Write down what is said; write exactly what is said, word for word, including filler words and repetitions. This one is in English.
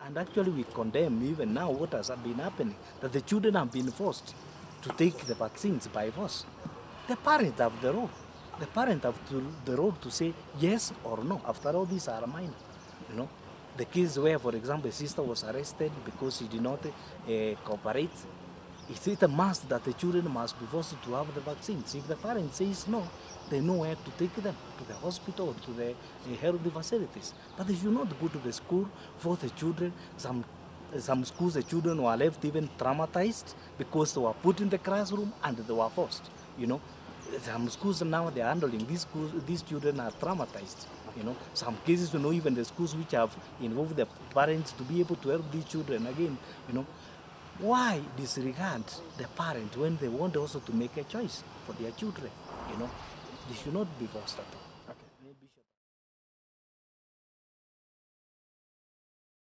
And actually we condemn even now what has been happening, that the children have been forced to take the vaccines by force. The parents have the role. The parents have to, the role to say yes or no. After all, these are minor, you know. The case where, for example, a sister was arrested because she did not uh, cooperate. Is it a must that the children must be forced to have the vaccines? If the parent says no, they know where to take them, to the hospital or to the uh, health facilities. But they should not go to the school for the children. Some, some schools, the children were left even traumatized because they were put in the classroom and they were forced, you know. Some schools now they are handling these schools, these children are traumatized. You know, some cases, you know, even the schools which have involved the parents to be able to help these children again, you know. Why disregard the parents when they want also to make a choice for their children? You know, they should not be forced at all.